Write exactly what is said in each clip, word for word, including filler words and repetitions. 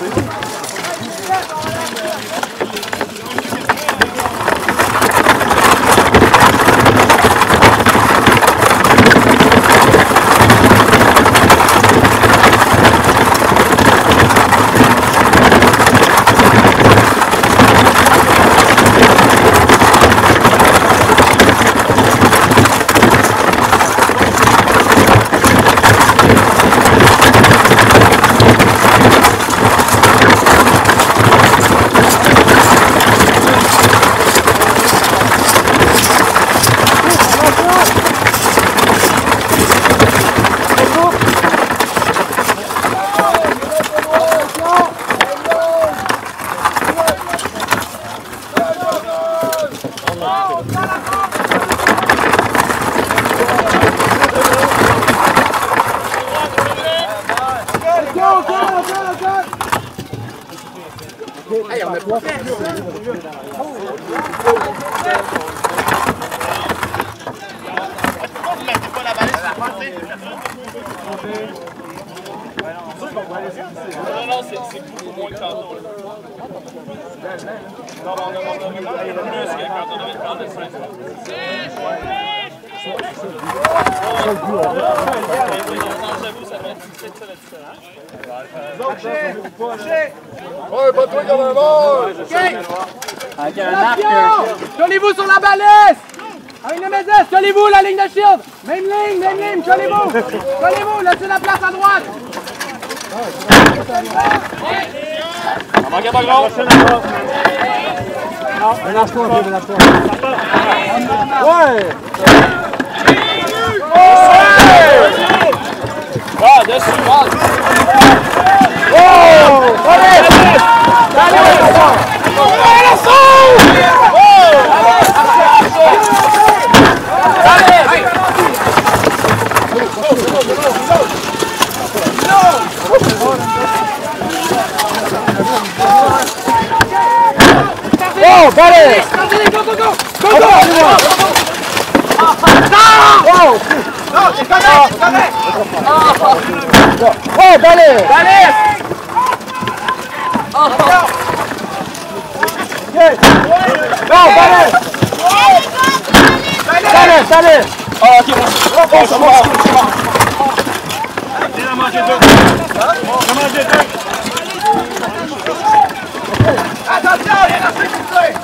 Hey, on a pas fait. Pourquoi vous mettez pas la balise sur la montée? Non, non, c'est beaucoup moins que tantôt. Non, on a plus que quand on avait le plan de cinq. Ouais, pas toi qui en a un mort! Avec un arc. Collez-vous sur la balise! Avec le M S S, collez-vous la ligne de shield! Même ligne, même ligne, collez-vous! Collez-vous, laissez la place à droite! On manque pas gros! Non, ménage-toi un peu, ménage-toi. Ouais! Ah, dessus, ah! Oh! Allez! Allez! Oh, allez! Go, go, go! Go, go! Oh! Non, c'est correct, c'est correct! Oh, balai! Balai! Oh! Non, balai! Balai, balai! Ah, ok, bon, c'est bon, c'est bon! Il a mangé deux! Il a mangé deux! Attention, il y a la sécurité!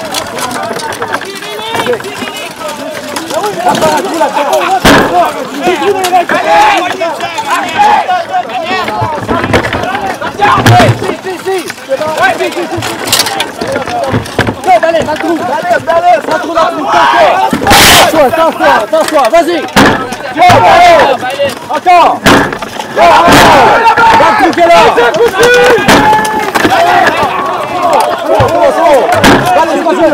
Attention, attention, vas-y! Encore! Va le truc est là! Allez, continue!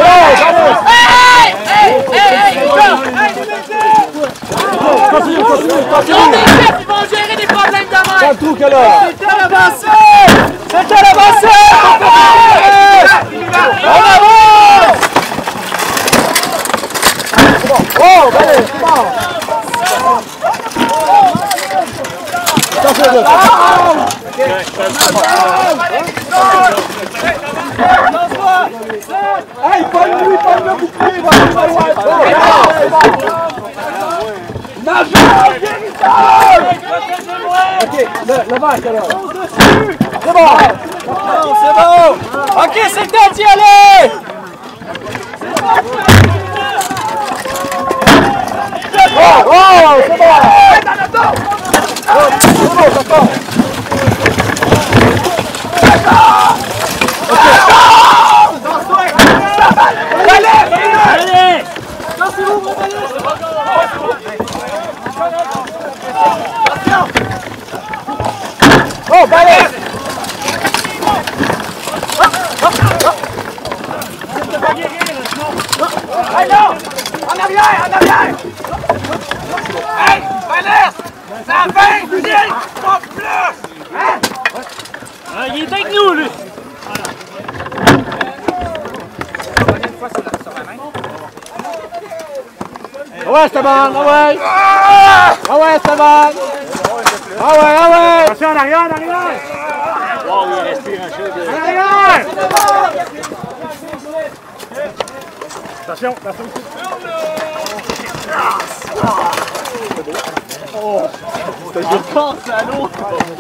Continue, continue, continue! Ils vont gérer des problèmes de main! Va le truc est là! C'est à l'avancée! C'est à l'avancée! En avant! Oh, allez, c'est bon! Attention, hey, pas de nuit, pas de bouclier, nageur, ok, le vache alors. C'est bon. C'est bon. Ok, c'est le temps d'y aller. Oh, oh, c'est bon. Oh, c'est bon, d'accord. Allez! Oh, balai! Hey, non! En arrière, en arrière! Hey, balai! Ça vingt pieds, pas plus! Hein? Ah, il est avec nous, lui! Ah ouais, Esteban, ah ouais! Ah ouais, Esteban! Ah ouais, ah ouais! Attention, en arrière, en arrière! Oh, il respire un peu de... Attention, attention. Oh, c'était du temps, c'est à l'eau.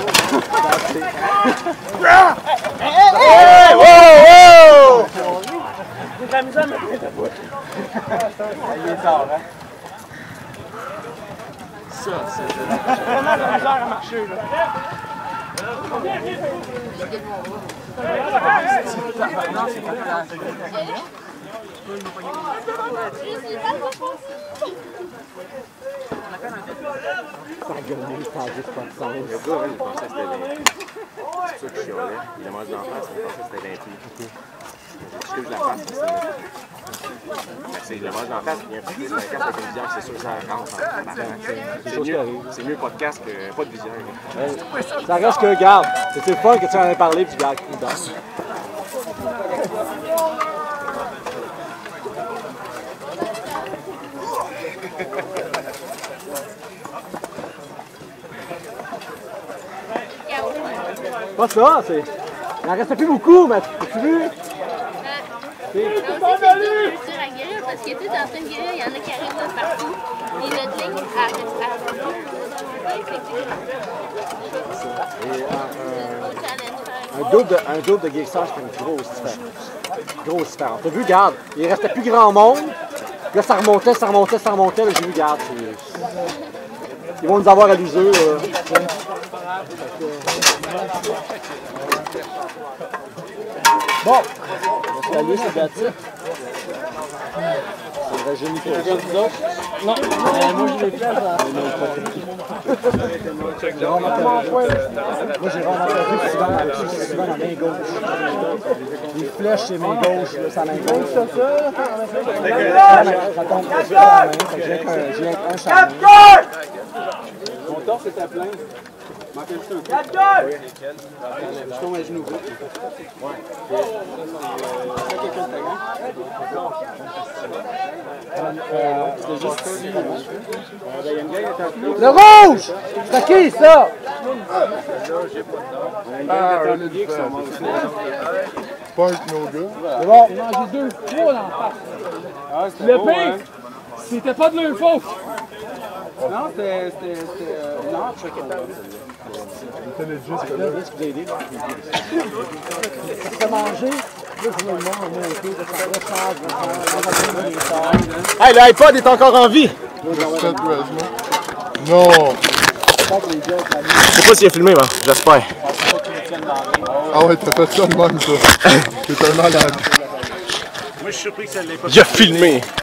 Hey, wow, wow. C'est de la misère, mais c'est de la bouche. Il est tard, hein? Ça, c'est vraiment de la misère à marcher, là. Ça a gueulé, ça a juste pas de sens. Le gars, il pensait que c'était vingt. C'est ça qu'il chialait. Il a mangé d'en face, il pensait que c'était vingt. Excuse la face, c'est le mange d'en face, il y a un petit peu de casque avec une visière, c'est sûr que ça rentre. C'est mieux, c'est mieux pas de casque que pas de visière. Ouais. Ça reste que, regarde, c'est le fun que tu en aies parlé, puis tu gardes coup d'âge. Pas ça, c'est... Il en restait plus beaucoup, mais as-tu vu? Là aussi, c'est dur à guérir parce que tu sais, dans une guérille, il y en a qui arrivent de partout. Et notre ligne arrête à Un double de, un double de guérissage, c'est une grosse différence. Grosse différence. T'as vu, regarde, il restait plus grand monde. Puis là, ça remontait, ça remontait, ça remontait. Là, j'ai vu, regarde. Ils vont nous avoir à l'usure. Bon, la liste est bâtie. Ça rajeunit pas. Non, euh, moi je l'ai fait. Moi j'ai vraiment perdu souvent, souvent la main gauche. Les flèches c'est main gauche, là, sa main gauche. Ça, ça tombe sur la main. J'ai un charme. Mon torse était plein. quatre deux! Je tombe à genoux. Le rouge! C'est qui ça? Ah, c'est pas un de nos gars. C'est bon. J'ai mangé deux fois dans la face. Le pire, c'était pas de leur faute. Non, c'était... Non, je sais pas. C'était legit, c'était là. Qu'est-ce que vous avez dit? C'est manger. Là, je me demande, on est de faire le charge, Hey, l'iPod est encore en vie! Respect, Resmo. Non! Je sais pas s'il a filmé, man. J'espère. Ah ouais, t'as fait ça de même, ça. T'es un malade. Moi, je suis surpris que ça l'ait pas. Il a filmé!